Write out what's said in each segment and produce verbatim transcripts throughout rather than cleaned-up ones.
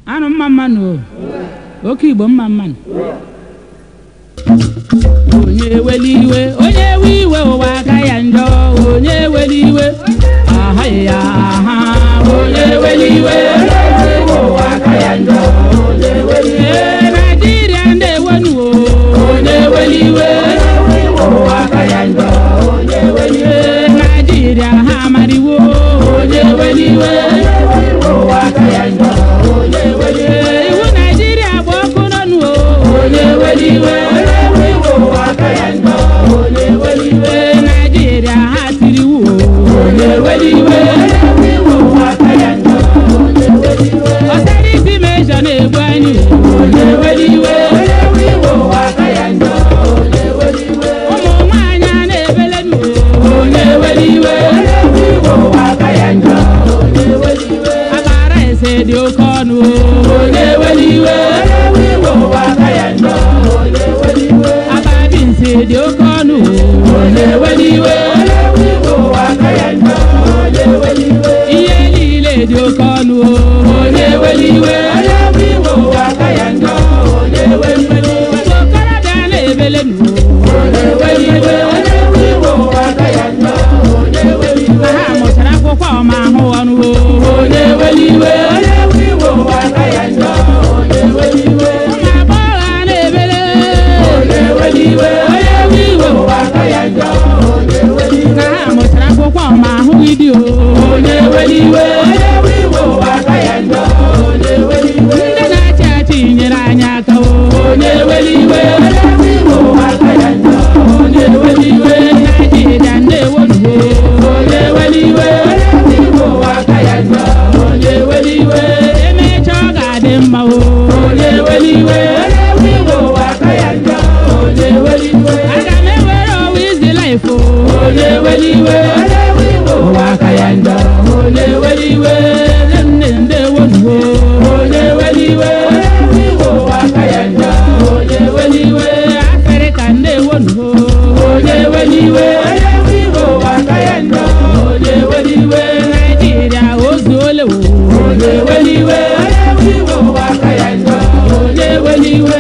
Anu mama no. Oki bo mama no. Onye weliwe, onye wiwe wa kayanjo, onye weliwe. Aha ya aha, onye weliwe, wa kayanjo, onye weliwe. Nigeria nde wonu, onye weliwe, wa kayanjo, onye weliwe. Nigeria ha mariwo, onye weliwe, wa kayanjo, onye weliwe. Iwu Nigeria bo kono nu, onye weliwe. Nigeria ha tiriwo, onye weliwe. Authority measure na-egbu anyị, onye weliwe. Ụmụ nwaanyị a na-ebele nu, onye weliwe. Akara ese dị oke ọnụ, onye weliwe. Ababi dị oke ọnụ, onye weliwe. Ihe niile dị oke ọnụ, onye weliwe. Okorobịa na-ebele nu, onye weliwe. Ha mụchara akwụkwọ ma ahụ ọnụ, onye weliwe. Ụmụ agbọghọ na-ebele, onye weliwe. Na ha mụchara akwụkwọ ma ahụ vidiyo, onye weliwe. Ndị na-achị achị nyere anyị aka, onye weliwe. Naịjirịa ndewonuwo, onye weliwe. Emecha ọ ga-adị mma, onye weliwe. Aga m ewere ọwa izi laịfụ, onye weliwe. Ụwa aka ya njọ, onye weliwe. Nne ndewonuwo, onye weliwe. Ụwa aka ya njọ, onye weliwe. Afrịka ndewonuwo, onye weliwe. Ụwa aka ya njọ, onye weliwe. Naịjirịa ozuole, onye weliwe. Ụwa aka ya njọ, onye weliwe.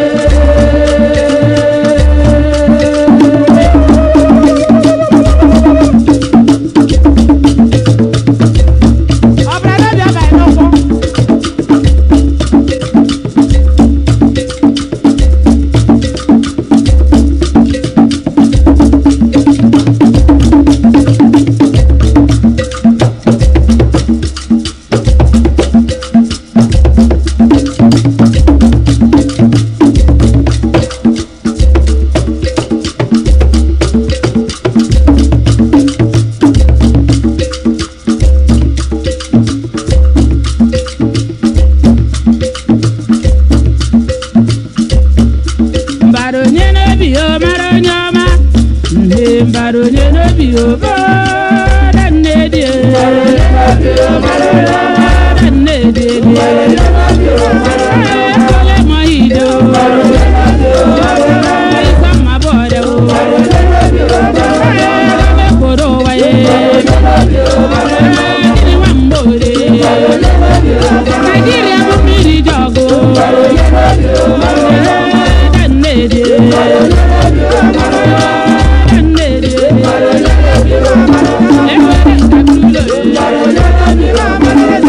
Everybody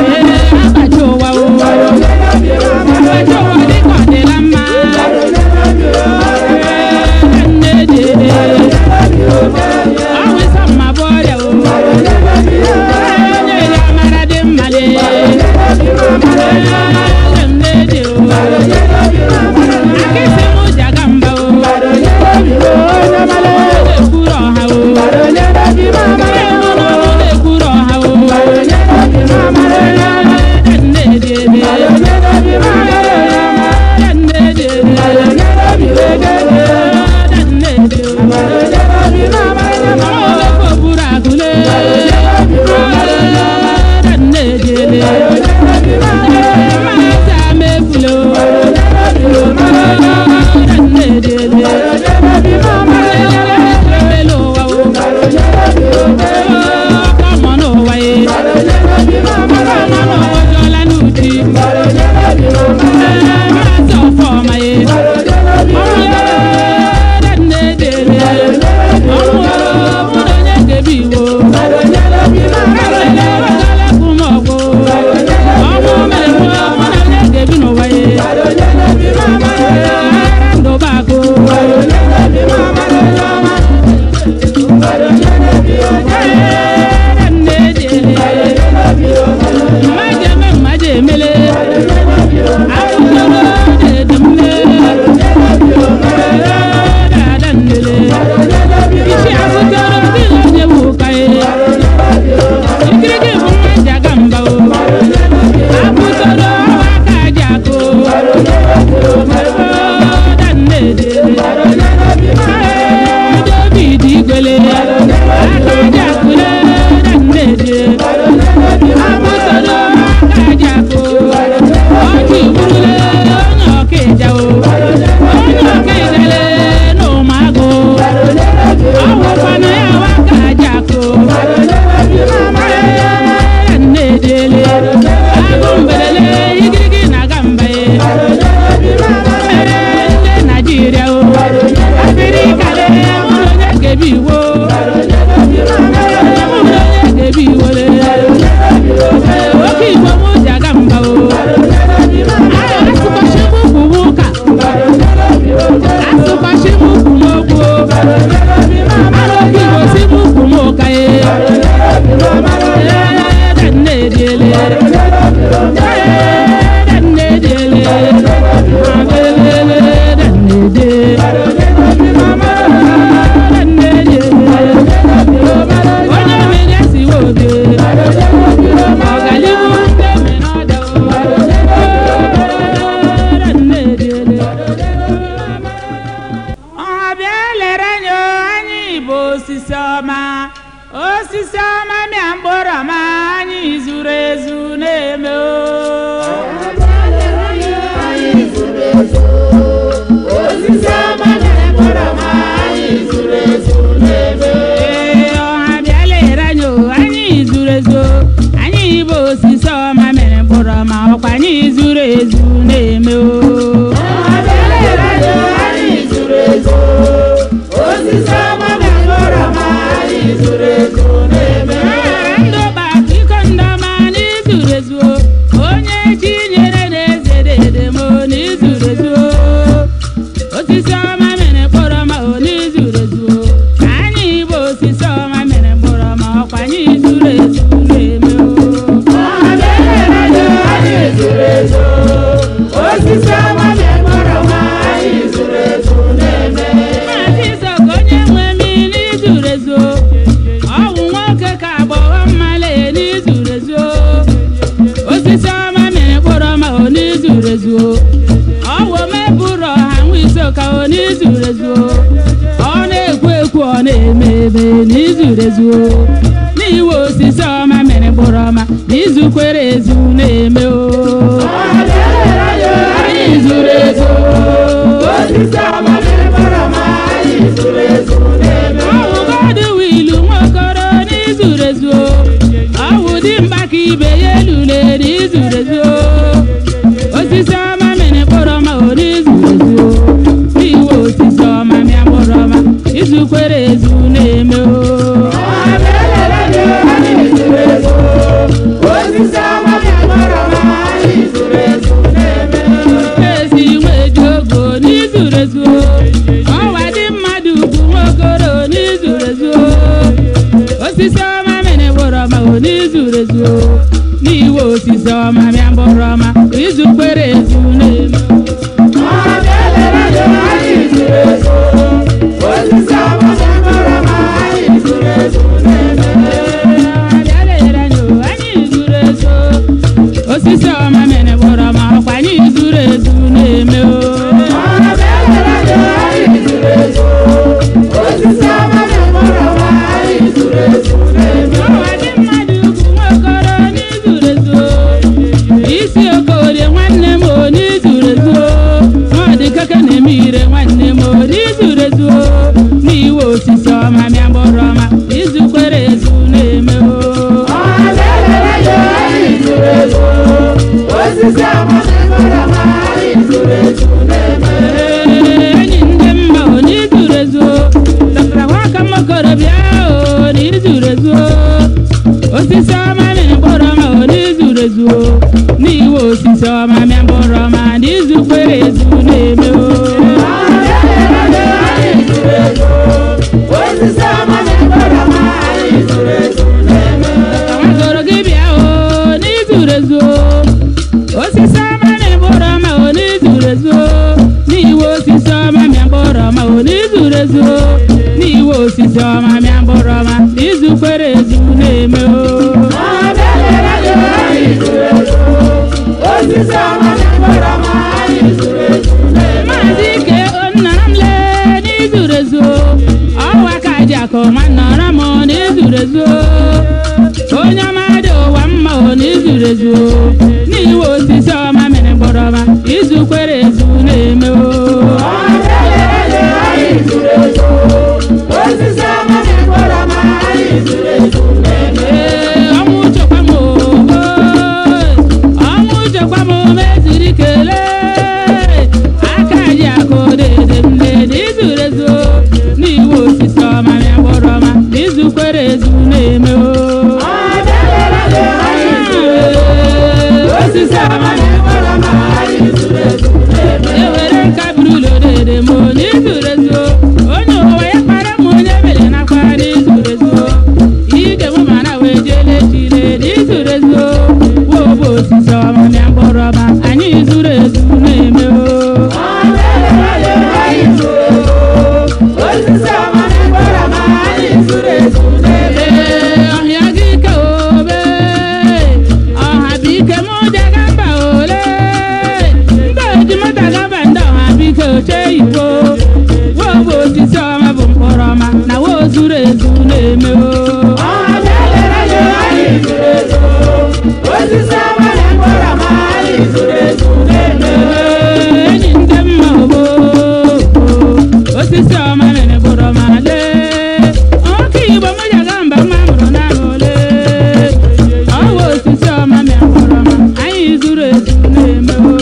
Osisa osisi ọma mịa mkpụrụ ọma izu kwere ezu na-eme o maazị ike onnara m lee n'izuru ezu ọwa ka ji akụ ma nọrọ m n'izuru ezu onye ọma dị ụwa mma o n'izuru ezu n'iwe osisi ọma mere mkpụrụ ọma izu kwere ezu na-eme o ọnwụ chekwa m ọnwụ chekwa m meziri kelee aka ji akụ dede m dede izuru ezu n'iwu osisi ọma mịa mkpụrụ ọma izu kwere ezu na-eme o ewere nka buru ụlọ dede m n'izuru ezu onye ụwa ya kpara m onye mere na akpara n'izuru ezu ige m mana wee jele chile n'izuru ezu wobo osisi ọma mịa mkpụrụ ọma anyị zuru ezu na-eme o ọhịa gị ike obe ọha bụ ike m daga mba ole ndị ejima daga mba ndị ọha bụ ike oche igbo wobo osisi ọma bụ mkpụrụ ọma na wo zuru ezu na-eme o enyi ndị mma ogbo osisi ọma mere mkpụrụ ọma lee ọkụ igbo m jaga mba mma mụrụ na ole ọwa osisi ọma mere mkpụrụ ọma anyị zuru ezu na-eme o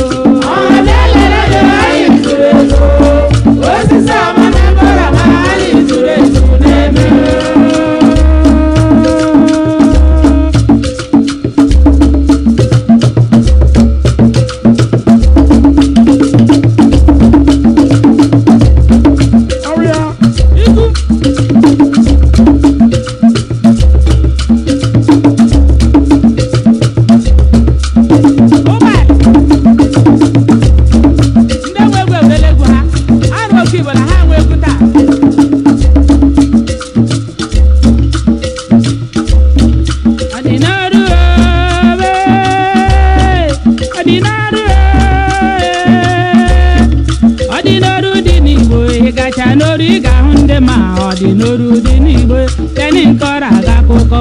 n'oru ị ga-ahụ ndị ma ọ dị n'oru dị n'igbo teni nkọrọ aga akụkọ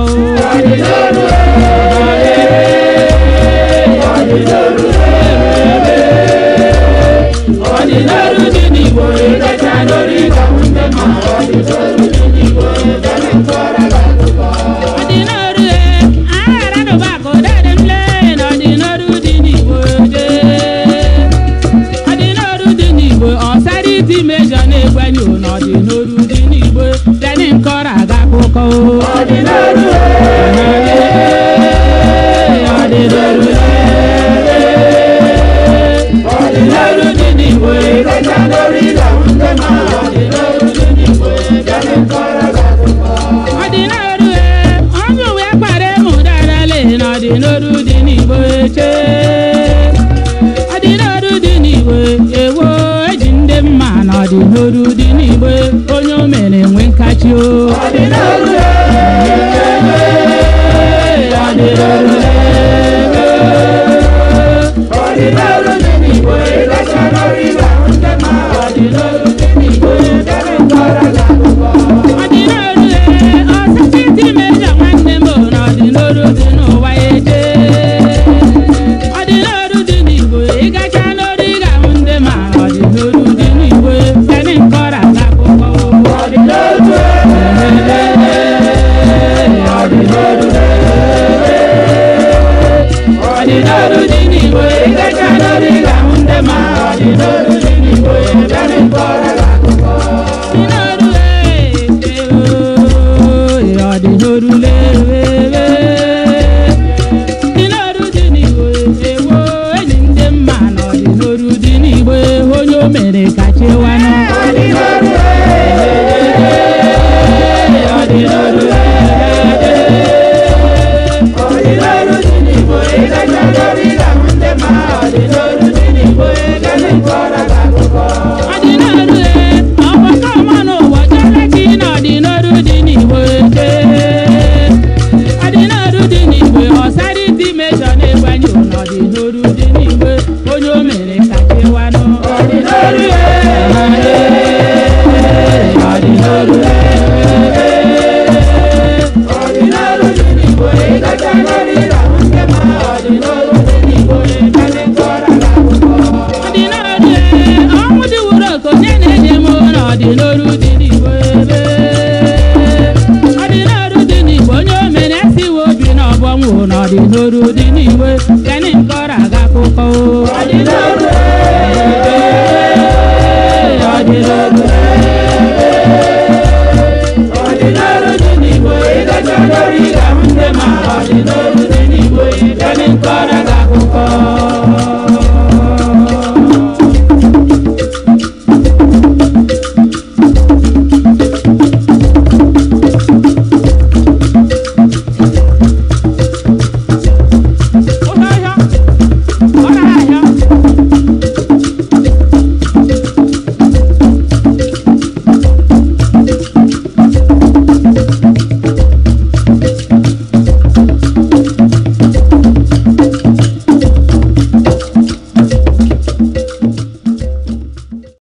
ọ dị n'oru dị n'igbo ịgacha n'oru ị ga-ahụ ndị ma ọ dị n'oru dị n'igbo teni nkọrọ aga akụkọ ọ dị n'oru aghara dụba akụ dede m lee na ọ dị n'oru dị n'igbo ọ dị n'oru dị n'igbo ọsara iti mejọ na-egwenye na ọ dị n'oru dị n'igbo teni nkọrọ aga akụkọ ọ dị n'oru ọ dị n'oru ọ dị n'oru dị n'igbo ịgacha n'oru ị ga-ahụ ndị ma ọ dị n'oru dị n'igbo teni nkọrọ aga akụkọ ọ dị n'oru ọnụ wee kpara emu darale na ọ dị n'oru dị n'igbo eche ọ dị n'oru dị n'igbo ewo eji ndị mma na ọ dị n'oru dị n'igbo onye o mere nwe nkachi o ọ dị n'oru ọ dị n'oru ọ dị n'oru dị n'igbo ịgacha n'oru ị ga-ahụ ndị ma ọ dị n'oru dị n'igbo teni nkọrọ aga akụkọ ọ dị n'oru ọsịsị iti mejọ nwanne m na ọ dị n'oru dị n'ụwa eje ọ dị n'oru dị n'igbo ịgacha n'oru ị ga-ahụ ndị ma ọ dị n'oru dị n'igbo teni nkọrọ aga akụkọ ọ dị n'oru ọ dị n'oru ọ dị n'oru dị n'igbo ịgacha n'oru ị ga-ahụ ndị ma ọ dị n'oru dị n'igbo teni nkọrọ aga akụkọ dị n'oru ọ dị n'oru lewe dị n'oru dị n'igbo ewo enyi ndị mma na ọ dị n'oru dị n'igbo onye o mere ka chewanụ ọ dị n'oru ọ dị n'oru ọ dị n'oru dị n'igbo ịgacha n'oru ị ga-ahụ ndị ma ọ dị n'oru dị n'igbo teni nkọrọ aga akụkọ ọ dị n'oru ọgbakọ ọma n'ụwa chọrọ chi na ọ dị n'oru n'ọdịnoru dị n'Igbo ebe ọdịnoru dị n'Igbo onye omena esiwe obi n'ọgbọnwụ n'ọdịnoru dị n'Igbo gani nkọrọ aga akụkọ